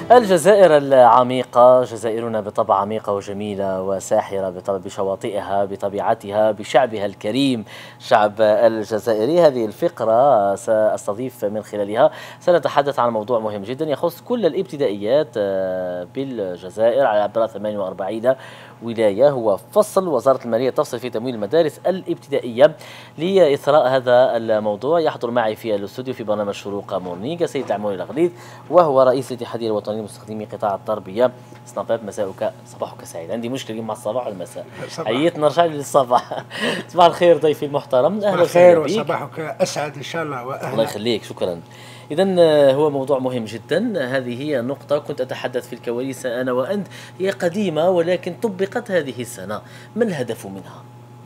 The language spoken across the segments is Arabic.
الجزائر العميقة، جزائرنا بالطبع عميقة وجميلة وساحرة بالطبع، بشواطئها، بطبيعتها، بشعبها الكريم، شعب الجزائري. هذه الفقرة سأستضيف من خلالها، سنتحدث عن موضوع مهم جدا يخص كل الابتدائيات بالجزائر على عبر 48 ولاية. هو فصل وزارة المالية تفصل في تمويل المدارس الابتدائية. لإثراء هذا الموضوع يحضر معي في الاستوديو في برنامج شروق مورنينغ السيد العموري الأغليظ، وهو رئيس الاتحادية الوطنية لمستخدمي قطاع التربية. سنابات، مساؤك صباحك سعيد. عندي مشكلة اليوم مع الصباح والمساء، هيت نرجع للصباح. صباح الخير ضيفي المحترم، أهلا وسهلا بك. وصباحك أسعد إن شاء الله وأهلا. الله يخليك، شكرا. إذا هو موضوع مهم جدا. هذه هي النقطة كنت أتحدث في الكواليس أنا وأنت، هي قديمة ولكن طبقت هذه السنة. ما الهدف منها؟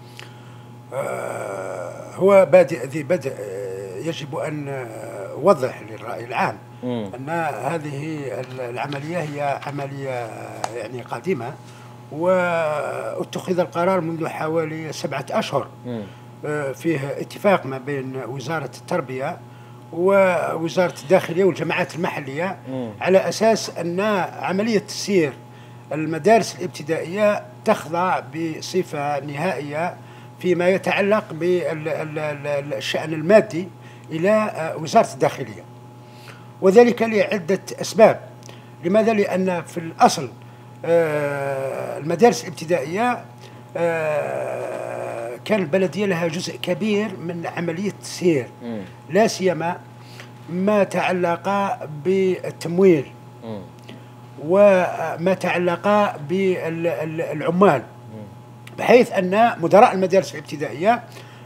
هو بادئ ذي بدء. يجب أن أوضح للرأي العام أن هذه العملية هي عملية يعني قديمة، واتخذ القرار منذ حوالي 7 أشهر. فيه اتفاق ما بين وزارة التربية ووزارة الداخلية والجماعات المحلية على أساس أن عملية تسيير المدارس الابتدائية تخضع بصفة نهائية فيما يتعلق بالشأن المادي إلى وزارة الداخلية، وذلك لعدة أسباب. لماذا؟ لأن في الأصل المدارس الابتدائية كان البلدية لها جزء كبير من عملية التسيير، لا سيما ما تعلق بالتمويل وما تعلق بالعمال، بحيث أن مدراء المدارس الابتدائية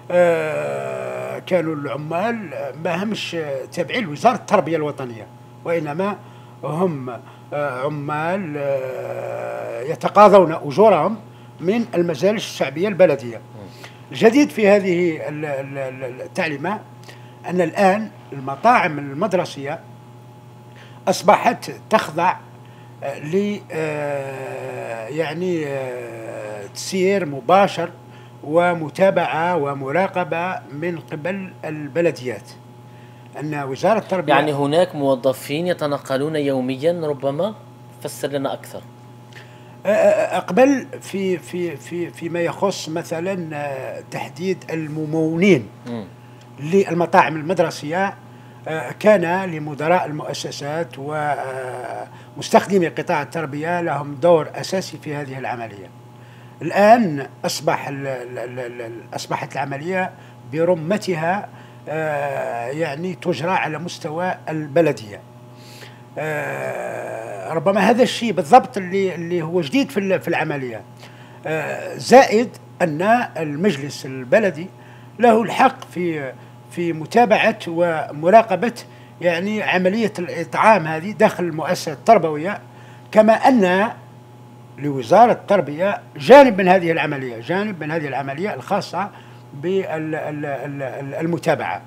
كانوا العمال ما همش تابعين لوزارة التربية الوطنية، وإنما هم عمال يتقاضون أجورهم من المجالس الشعبية البلدية. الجديد في هذه التعليمة أن الآن المطاعم المدرسية أصبحت تخضع ل يعني تسيير مباشر ومتابعة ومراقبة من قبل البلديات. أن وزارة التربية يعني هناك موظفين يتنقلون يوميا، ربما فسر لنا أكثر. أقبل فيما يخص مثلا تحديد الممونين للمطاعم المدرسية، كان لمدراء المؤسسات ومستخدمي قطاع التربية لهم دور أساسي في هذه العملية. الآن أصبحت العملية برمتها يعني تجرى على مستوى البلدية. ربما هذا الشيء بالضبط اللي هو جديد في العملية، زائد أن المجلس البلدي له الحق في متابعة ومراقبة يعني عملية الإطعام هذه داخل المؤسسة التربوية، كما أن لوزارة التربية جانب من هذه العملية الخاصة بالمتابعة.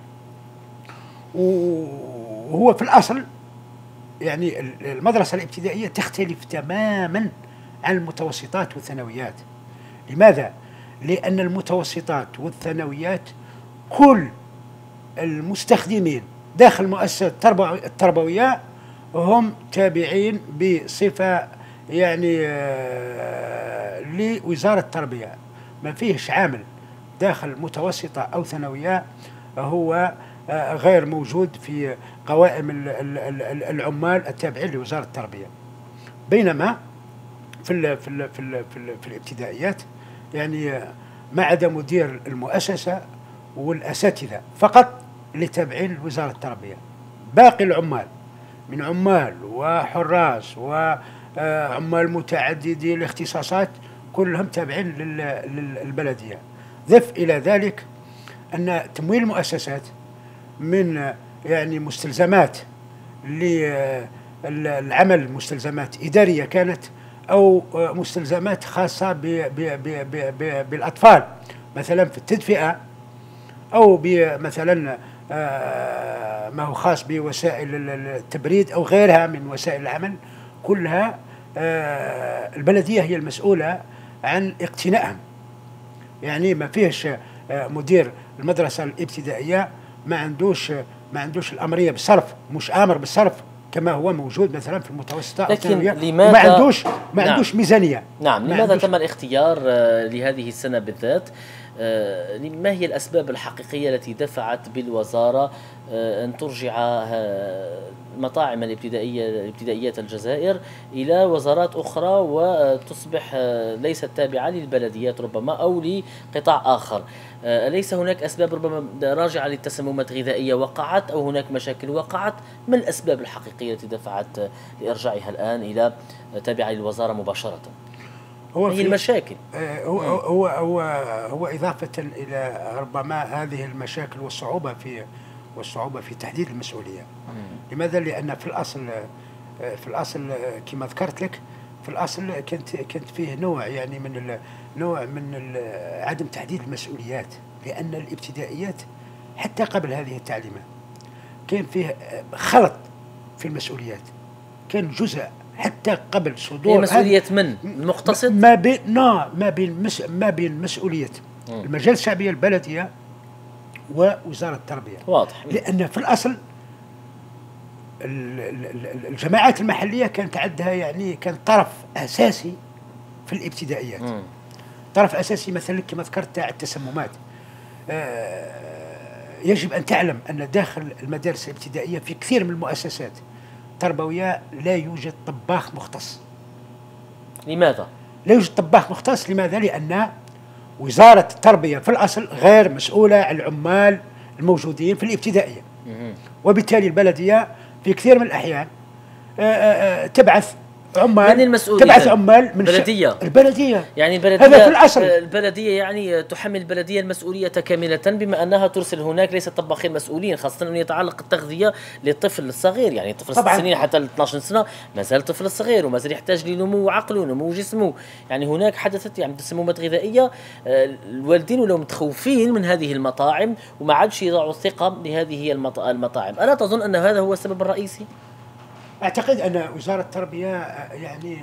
وهو في الأصل يعني المدرسة الابتدائية تختلف تماما عن المتوسطات والثانويات. لماذا؟ لأن المتوسطات والثانويات كل المستخدمين داخل المؤسسة التربوية هم تابعين بصفة يعني لوزارة التربية. ما فيهش عامل داخل متوسطة أو ثانوية هو غير موجود في قوائم العمال التابعين لوزارة التربية. بينما في الابتدائيات يعني ما عدا مدير المؤسسة والأساتذة فقط اللي تابعين لوزارة التربية، باقي العمال من عمال وحراس وعمال متعددي الاختصاصات كلهم تابعين للبلدية. ضف إلى ذلك أن تمويل المؤسسات من يعني مستلزمات للعمل، مستلزمات إدارية كانت أو مستلزمات خاصة بالأطفال، مثلا في التدفئة أو مثلا ما هو خاص بوسائل التبريد أو غيرها من وسائل العمل، كلها البلدية هي المسؤولة عن اقتنائهم. يعني ما فيهش مدير المدرسة الابتدائية ما عندوش الأمرية بالصرف، مش آمر بالصرف كما هو موجود مثلا في المتوسطة أو لكن الثانوية، لماذا وما عندوش نعم ميزانية. نعم لماذا تم الاختيار لهذه السنة بالذات؟ ما هي الأسباب الحقيقية التي دفعت بالوزارة أن ترجع مطاعم الابتدائيات الجزائر إلى وزارات أخرى وتصبح ليست تابعة للبلديات ربما أو لقطاع آخر؟ أليس هناك أسباب ربما راجعة للتسممات غذائية وقعت أو هناك مشاكل وقعت؟ ما الأسباب الحقيقية التي دفعت لإرجاعها الآن إلى تابعة للوزارة مباشرة؟ ما هي المشاكل؟ هو إضافة إلى ربما هذه المشاكل والصعوبة في تحديد المسؤولية. لماذا؟ لأن في الأصل كما ذكرت لك، في الأصل كانت فيه نوع يعني من عدم تحديد المسؤوليات، لأن الابتدائيات حتى قبل هذه التعليمات كان فيه خلط في المسؤوليات، كان جزء حتى قبل صدور مسؤولية من المقتصد ما بين مسؤولية المجالس الشعبية البلدية ووزارة التربية. واضح. لأن في الأصل الجماعات المحلية كانت عندها يعني كان طرف أساسي في الابتدائيات. طرف أساسي مثلا كما ذكرت تاع التسممات. يجب أن تعلم أن داخل المدارس الابتدائية في كثير من المؤسسات التربوية لا يوجد طباخ مختص. لماذا؟ لا يوجد طباخ مختص. لماذا؟ لأن وزارة التربية في الأصل غير مسؤولة عن العمال الموجودين في الابتدائية، وبالتالي البلدية في كثير من الأحيان تبعث عمال. من المسؤول؟ تبعث عمال من البلدية. يعني البلدية هذا في الأصل. البلدية يعني تحمل البلدية المسؤولية كاملة بما أنها ترسل هناك ليس طباخين مسؤولين، خاصة أن يتعلق التغذية للطفل الصغير. يعني طفل 6 سنين حتى 12 سنة ما زال طفل صغير وما زال يحتاج لنمو عقله ونمو جسمه. يعني هناك حدثت يعني تسممات غذائية. الوالدين ولو متخوفين من هذه المطاعم وما عادش يضعوا الثقة لهذه المطاعم. ألا تظن أن هذا هو السبب الرئيسي؟ أعتقد أن وزارة التربية يعني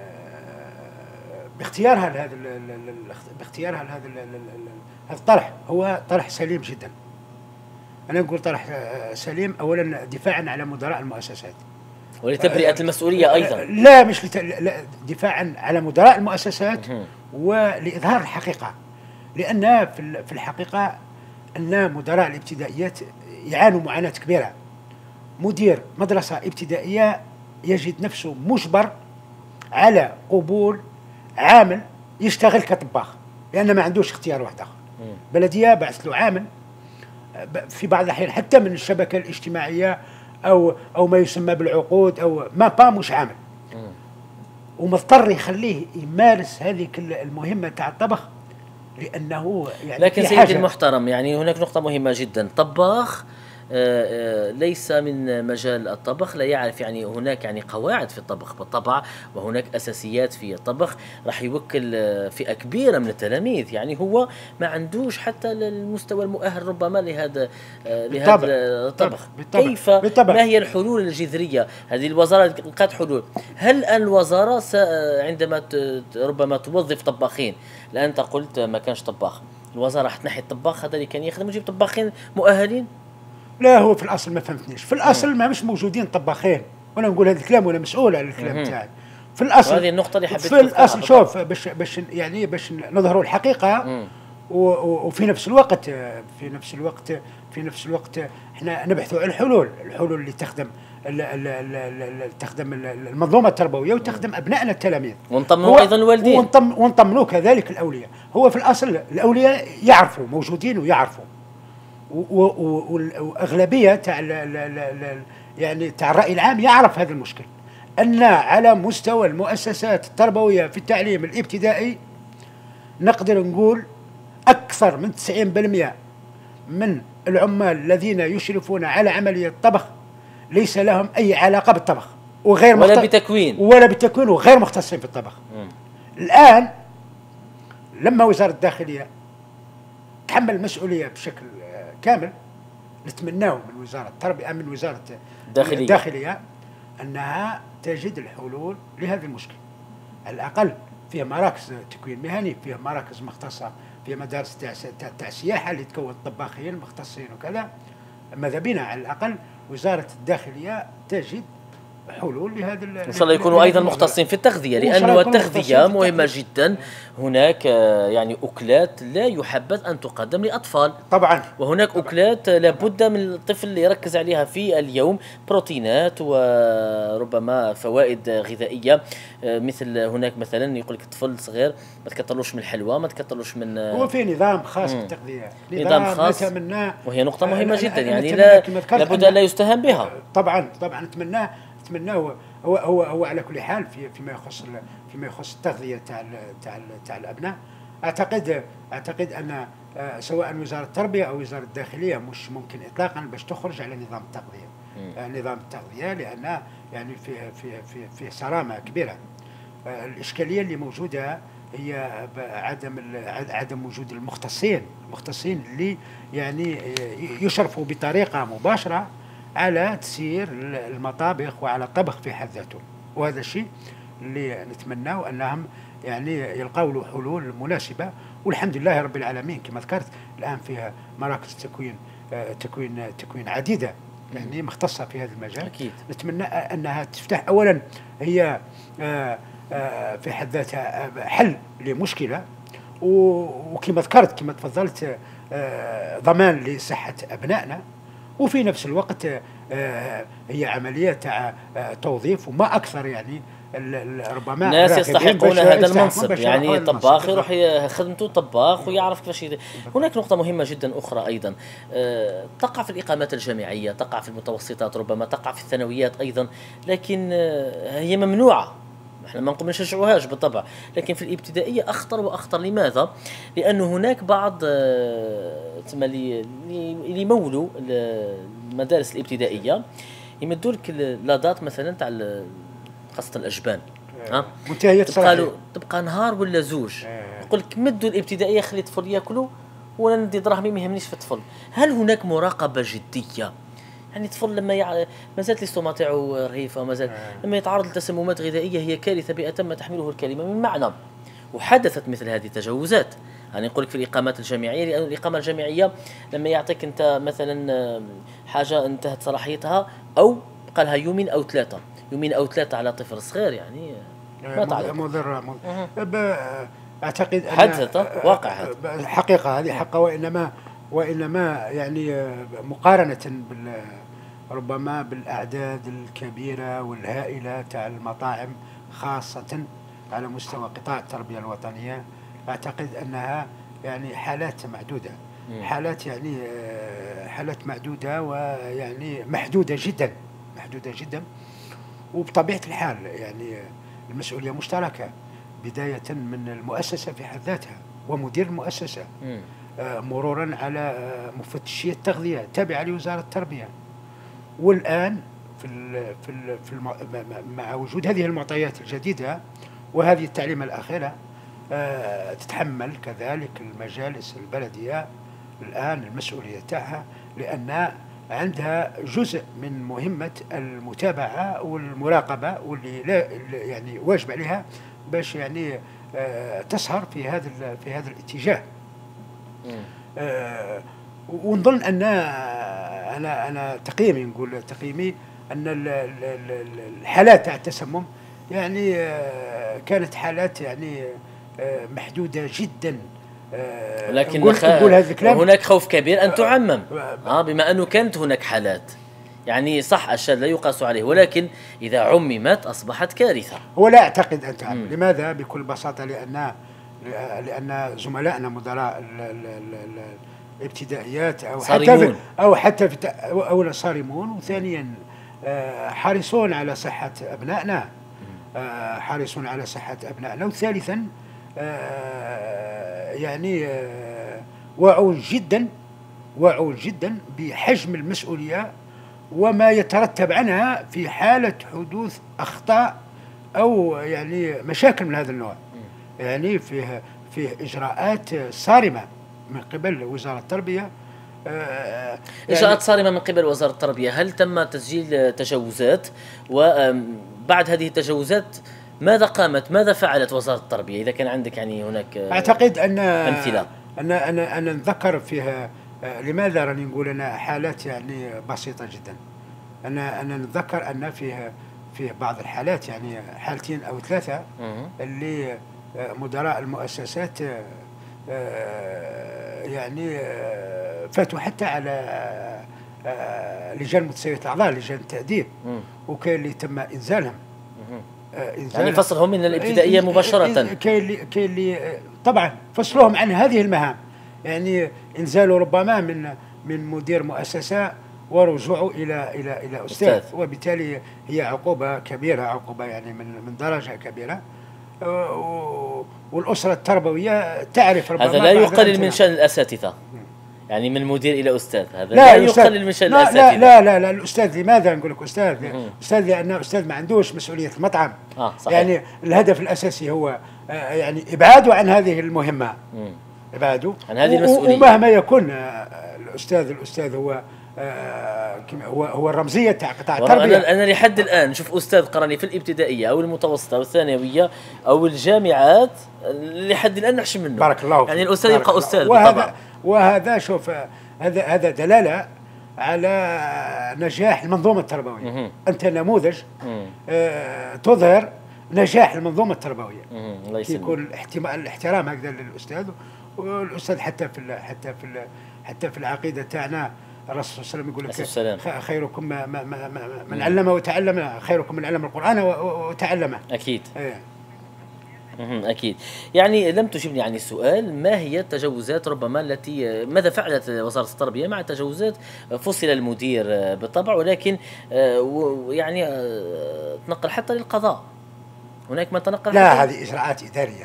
باختيارها لهذا الطرح هو طرح سليم جدا. أنا أقول طرح سليم أولا دفاعا على مدراء المؤسسات ولتبرئة المسؤولية أيضا. لا مش لا دفاعا على مدراء المؤسسات ولإظهار الحقيقة. لأن في الحقيقة أن مدراء الابتدائيات يعانوا معاناة كبيرة. مدير مدرسة ابتدائية يجد نفسه مجبر على قبول عامل يشتغل كطباخ لأنه ما عندوش اختيار واحد آخر. بلدية بعث له عامل في بعض الأحيان حتى من الشبكة الاجتماعية أو ما يسمى بالعقود أو ما مش عامل، ومضطر يخليه يمارس هذه المهمة تاع الطبخ لأنه يعني لكن سيدي المحترم يعني هناك نقطة مهمة جدا. طباخ ليس من مجال الطبخ لا يعرف، يعني هناك يعني قواعد في الطبخ بالطبع وهناك أساسيات في الطبخ. راح يوكل فئة كبيرة من التلاميذ، يعني هو ما عندوش حتى المستوى المؤهل ربما لهذا الطبخ. كيف بالطبع. ما هي الحلول الجذرية؟ هذه الوزارة لقت حلول. هل الآن الوزارة عندما ربما توظف طباخين، لأن أنت قلت ما كانش طباخ، الوزارة حتنحي الطباخ هذا اللي كان يخدم وتجيب طباخين مؤهلين؟ لا هو في الأصل ما فهمتنيش. في الأصل ما مش موجودين طباخين، وأنا نقول هذا الكلام وأنا مسؤول على الكلام تاعي. في الأصل هذه النقطة اللي حبيت في الأصل شوف باش نظهروا الحقيقة وفي نفس الوقت احنا نبحثوا عن الحلول اللي تخدم المنظومة التربوية وتخدم أبنائنا التلاميذ، ونطمنوا أيضا الوالدين ونطمنوا كذلك الأولياء. هو في الأصل الأولياء يعرفوا موجودين ويعرفوا، وأغلبية يعني تاع الرأي العام يعرف هذا المشكل، أن على مستوى المؤسسات التربوية في التعليم الابتدائي نقدر نقول أكثر من 90% من العمال الذين يشرفون على عملية الطبخ ليس لهم أي علاقة بالطبخ ولا بتكوين وغير مختصين في الطبخ. الآن لما وزارة الداخلية تحمل المسؤولية بشكل كامل، نتمناه من وزارة التربية من وزارة الداخلية أنها تجد الحلول لهذا المشكل. على الأقل فيها مراكز تكوين مهني، فيها مراكز مختصة، فيها مدارس تاع السياحة اللي تكون طباخين مختصين وكذا. ماذا بنا على الأقل وزارة الداخلية تجد حلول لهذا إن شاء الله يكونوا أيضا مختصين في التغذية، لأنه التغذية مهمة جدا. هناك يعني أكلات لا يحبذ أن تقدم لأطفال طبعا، وهناك أكلات لابد من الطفل يركز عليها في اليوم، بروتينات وربما فوائد غذائية. مثل هناك مثلا يقول لك الطفل صغير ما تكترلوش من الحلوى، ما تكترلوش من هو في نظام خاص بالتغذية، نظام خاص، نتمناه، وهي نقطة مهمة جدا يعني لابد أن لا يستهان بها. طبعا نتمناه هو على كل حال فيما يخص التغذية تاع الأبناء. أعتقد أن سواء وزارة التربية أو وزارة الداخلية مش ممكن إطلاقا باش تخرج على نظام التغذية. نظام التغذية لأن يعني فيه صرامة كبيرة. الإشكالية اللي موجودة هي عدم وجود المختصين اللي يعني يشرفوا بطريقة مباشرة على تسيير المطابخ وعلى الطبخ في حد ذاته. وهذا الشيء اللي نتمناه أنهم يعني يلقوا له حلول مناسبة. والحمد لله رب العالمين كما ذكرت الآن فيها مراكز تكوين عديدة يعني مختصة في هذا المجال. أكيد. نتمنى أنها تفتح أولا هي في حد ذاتها حل لمشكلة، وكما ذكرت كما تفضلت ضمان لصحة أبنائنا، وفي نفس الوقت هي عملية توظيف وما أكثر يعني ربما ناس يستحقون هذا المنصب، يعني طباخ يروح خدمته طباخ ويعرف كيفاش هناك نقطة مهمة جدا أخرى أيضا تقع في الإقامات الجامعية، تقع في المتوسطات، ربما تقع في الثانويات أيضا، لكن هي ممنوعة. احنا ما نقوم نشجعوهاش بالطبع، لكن في الابتدائية أخطر وأخطر. لماذا؟ لأنه هناك بعض اللي يمولوا المدارس الابتدائية يمدوا لك لادات مثلا تاع خاصة الأجبان منتهية الصلاحية، تبقى نهار ولا زوج. يقول لك مدوا الابتدائية خلي الطفل ياكلوا ولا ندي دراهمي ما يهمنيش في الطفل. هل هناك مراقبة جدية؟ يعني الطفل لما مازالت الاستوما تاعو رهيفة، مازال لما يتعرض لتسممات غذائية هي كارثة بأتم ما تحمله الكلمة من معنى. وحدثت مثل هذه التجاوزات. يعني نقول لك في الإقامات الجامعية، لأن الإقامة الجامعية لما يعطيك أنت مثلا حاجة انتهت صلاحيتها أو بقى لها يومين أو ثلاثة على طفل صغير، يعني ما تعرف مضر. أعتقد حدثت واقع هذا حقيقة، هذه حقة. وإنما يعني مقارنة ربما بالأعداد الكبيرة والهائلة تاع المطاعم خاصة على مستوى قطاع التربية الوطنية، أعتقد أنها يعني حالات معدودة، حالات معدودة ويعني محدودة جدا. وبطبيعة الحال يعني المسؤولية مشتركة، بداية من المؤسسة في حد ذاتها ومدير المؤسسة، مرورا على مفتشية التغذية تابعة لوزارة التربية. والآن مع وجود هذه المعطيات الجديدة وهذه التعليمة الأخيرة تتحمل كذلك المجالس البلدية الآن المسؤولية تاعها، لأن عندها جزء من مهمة المتابعة والمراقبة واللي لا يعني واجب عليها باش يعني تسهر في هذا الاتجاه. ونظن أن أنا تقييمي أن الحالات تاع التسمم يعني كانت حالات يعني محدودة جدا. ولكن هناك خوف كبير أن تعمم بما أنه كانت هناك حالات، يعني صح الشاذ لا يقاس عليه، ولكن إذا عممت أصبحت كارثة. ولا أعتقد أن تعمم. لماذا؟ بكل بساطة لأن زملائنا مدراء الابتدائيات أو حتى أولا صارمون، وثانيا حريصون على صحة أبنائنا، وثالثا يعني واعون جدا بحجم المسؤولية وما يترتب عنها في حالة حدوث أخطاء أو يعني مشاكل من هذا النوع. يعني فيه إجراءات صارمة من قبل وزارة التربية. إجراءات صارمة من قبل وزارة التربية. هل تم تسجيل تجاوزات؟ وبعد هذه التجاوزات ماذا فعلت وزارة التربية؟ إذا كان عندك يعني هناك أعتقد أن أمثلة. أنا نذكر فيها. لماذا راني نقول أنا حالات يعني بسيطة جدا؟ أنا نتذكر أن فيه بعض الحالات، يعني حالتين أو ثلاثة اللي مدراء المؤسسات يعني فاتوا حتى على لجان متساوية الأعضاء، لجان التأديب، وكاين اللي تم إنزالهم. يعني فصلهم من الابتدائية مباشرة. كاين اللي طبعا فصلوهم عن هذه المهام، يعني إنزالوا ربما من مدير مؤسسة ورجوعه إلى أستاذ، وبالتالي هي عقوبة كبيرة، عقوبة يعني من درجة كبيرة. والأسرة التربوية تعرف ربما هذا لا يقلل من شأن الأساتذة، يعني من مدير إلى أستاذ، هذا لا يقلل من شأن الأساتذة. لا الأستاذ، لماذا نقول لك أستاذ؟ أستاذ لأن أستاذ ما عندوش مسؤولية المطعم. صحيح. يعني الهدف الأساسي هو يعني إبعاده عن هذه المهمة، إبعاده عن هذه المسؤولية. ومهما يكون الأستاذ هو الرمزية تاع قطاع التربية. أنا لحد الآن نشوف أستاذ قرني في الابتدائية أو المتوسطة أو الثانوية أو الجامعات، لحد الآن نحشم منه. بارك الله فيك. يعني الأستاذ يبقى أستاذ. وهذا شوف، هذا دلالة على نجاح المنظومة التربوية. أنت نموذج تظهر نجاح المنظومة التربوية. يكون الاحترام هكذا للأستاذ، والأستاذ حتى في العقيدة تاعنا الرسول صلى الله عليه وسلم يقول لك خيركم من علم وتعلم، خيركم من علم القرآن وتعلمه. أكيد. أكيد. يعني لم تجبني عن السؤال، ما هي التجاوزات ربما التي ماذا فعلت وزارة التربية مع التجاوزات؟ فصل المدير بالطبع، ولكن يعني تنقل حتى للقضاء، هناك من تنقل. لا، هذه إجراءات إدارية.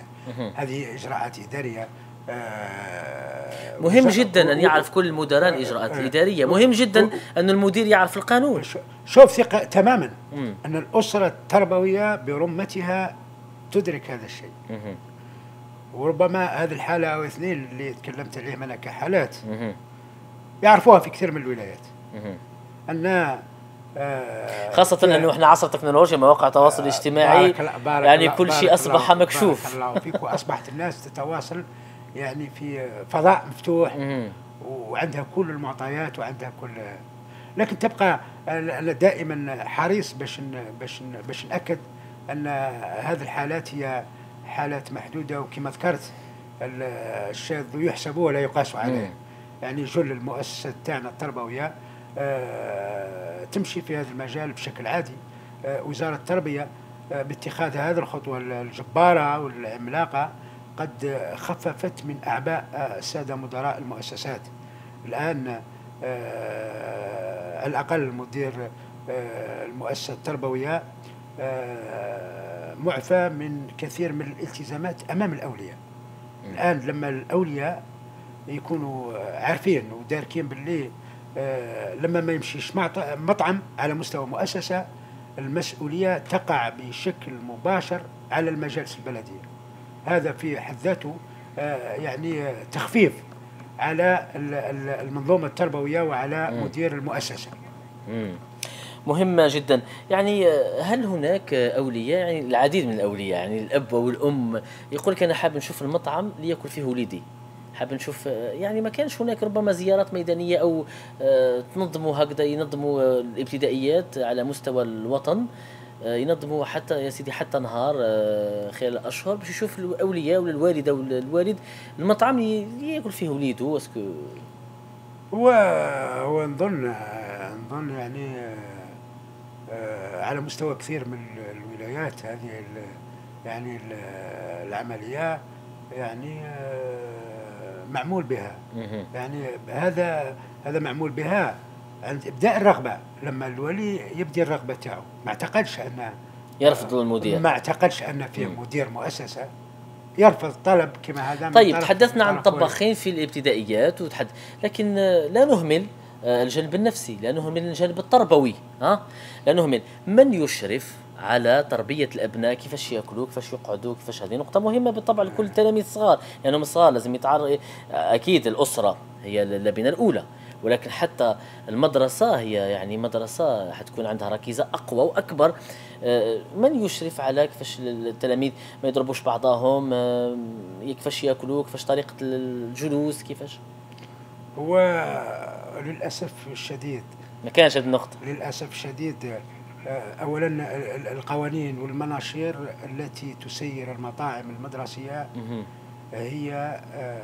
مهم جدا أن يعرف كل المدراء الإجراءات الإدارية، مهم جدا أن المدير يعرف القانون. شوف ثقة تماما أن الأسرة التربوية برمتها تدرك هذا الشيء. وربما هذه الحالة أو اثنين اللي تكلمت عليهم أنا كحالات يعرفوها في كثير من الولايات. أن خاصة أنه إحنا عصر تكنولوجيا، مواقع التواصل الاجتماعي، يعني كل شيء أصبح مكشوف. بارك الله فيك. وأصبحت الناس تتواصل يعني في فضاء مفتوح، وعندها كل المعطيات وعندها كل، لكن تبقى أنا دائما حريص باش نأكد أن هذه الحالات هي حالات محدودة، وكما ذكرت الشاذ يحسب ولا يقاس عليه. يعني جل المؤسسات تاعنا التربوية تمشي في هذا المجال بشكل عادي. وزارة التربية باتخاذ هذه الخطوة الجبارة والعملاقة قد خففت من أعباء السادة مدراء المؤسسات. الآن على الأقل مدير المؤسسة التربوية معفى من كثير من الالتزامات أمام الأولياء. الآن لما الأولياء يكونوا عارفين وداركين باللي لما ما يمشيش مطعم على مستوى مؤسسة، المسؤولية تقع بشكل مباشر على المجالس البلدية. هذا في حد ذاته يعني تخفيف على المنظومة التربوية وعلى مدير المؤسسة. مهمة جدا. يعني هل هناك أولياء، يعني العديد من الأولياء، يعني الأب والأم يقول لك أنا حاب نشوف المطعم ليأكل فيه وليدي، حاب نشوف، يعني ما كانش هناك ربما زيارات ميدانية أو تنظموا هكذا، ينظموا الابتدائيات على مستوى الوطن، ينظموا حتى يا سيدي حتى نهار خلال الأشهر باش يشوف الأولياء ولا الوالدة ولا الوالد المطعم يأكل فيه وليده. واسكو هو نظن يعني على مستوى كثير من الولايات هذه يعني العملية يعني معمول بها. يعني هذا معمول بها عند إبداء الرغبة. لما الولي يبدي الرغبة تاعه، ما اعتقدش أن يرفض المدير، ما اعتقدش أن في مدير مؤسسة يرفض طلب كما هذا. طيب تحدثنا عن طباخين في الابتدائيات لكن لا نهمل الجانب النفسي، لا نهمل الجانب التربوي، لا نهمل من يشرف على تربية الأبناء، كيفاش يأكلوا، كيفاش يقعدوا، كيفاش. هذه نقطة مهمة بالطبع لكل التلاميذ الصغار، لأنهم الصغار لازم يتعرض. أكيد الأسرة هي اللبنة الأولى، ولكن حتى المدرسة هي يعني مدرسة حتكون عندها ركيزة أقوى وأكبر. من يشرف على كيفاش التلاميذ ما يضربوش بعضهم، كيفاش يأكلوا، كيفاش طريقة الجلوس، كيفاش. هو للأسف الشديد ما كانش هذه النقطة. للأسف الشديد أولا القوانين والمناشير التي تسير المطاعم المدرسية هي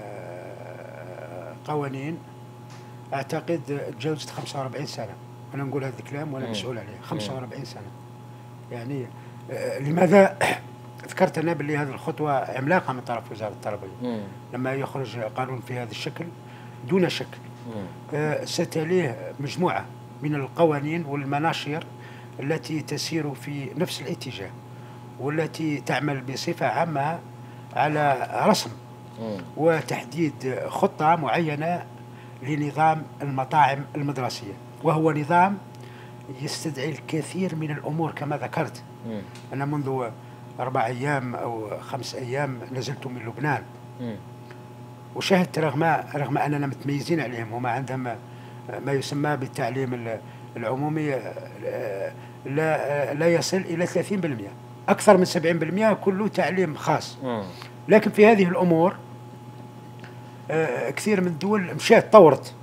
قوانين أعتقد تجاوزت 45 سنة. أنا نقول هذا الكلام وأنا مسؤول عليه. 45 سنة يعني. لماذا ذكرت أنا باللي هذه الخطوة عملاقة من طرف وزارة التربية لما يخرج قانون في هذا الشكل؟ دون شك ستليه مجموعة من القوانين والمناشير التي تسير في نفس الاتجاه، والتي تعمل بصفة عامة على رسم وتحديد خطة معينة لنظام المطاعم المدرسية، وهو نظام يستدعي الكثير من الأمور كما ذكرت. أنا منذ 4 أيام أو 5 أيام نزلت من لبنان، وشاهدت رغم أننا متميزين عليهم، هم عندهم ما يسمى بالتعليم العمومي لا يصل إلى 30%، أكثر من 70% كله تعليم خاص. لكن في هذه الأمور كثير من الدول مشات طورت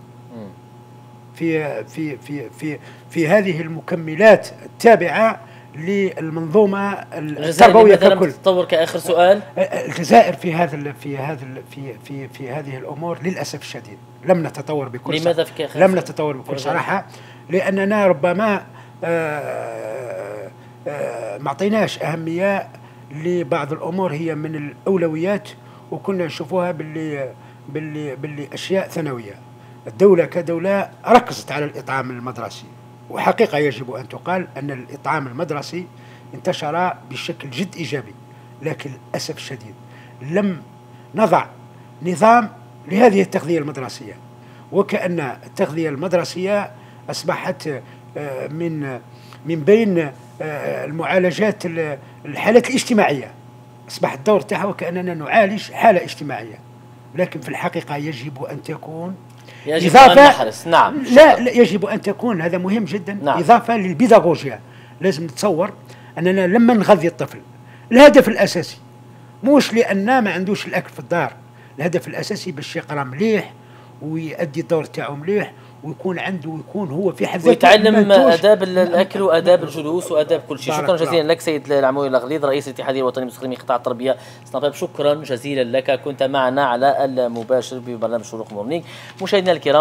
في هذه المكملات التابعة للمنظومة التربوية ككل. تطور كآخر سؤال. الجزائر في هذه الأمور للأسف الشديد لم نتطور بكل لماذا لم نتطور بكل صراحة، لأننا ربما ما اعطيناش أهمية لبعض الأمور هي من الأولويات، وكنا نشوفوها باللي أشياء ثانوية. الدولة كدولة ركزت على الإطعام المدرسي، وحقيقة يجب أن تقال أن الإطعام المدرسي انتشر بشكل جد إيجابي، لكن للأسف الشديد لم نضع نظام لهذه التغذية المدرسية، وكأن التغذية المدرسية أصبحت من بين المعالجات الحالات الاجتماعية، أصبح الدور تاعها وكأننا نعالج حالة اجتماعية، لكن في الحقيقة يجب أن تكون إضافة. نعم. لا يجب أن تكون، هذا مهم جدا. نعم. إضافة للبيداغوجيا. لازم نتصور أننا لما نغذي الطفل، الهدف الأساسي مش لأنه ما عندوش الأكل في الدار، الهدف الأساسي باش يقرأ مليح ويؤدي الدور تاعو مليح، ويكون عنده ويكون هو في حد ذاته ويتعلم آداب الأكل وآداب الجلوس وآداب كل شيء. شكرا جزيلا لك سيد العموي الغليظ، رئيس الاتحادية الوطنية لمستخدمي قطاع التربية سناباب. شكرا جزيلا لك، كنت معنا على المباشر ببرنامج شروق مورنينغ. مشاهدينا الكرام.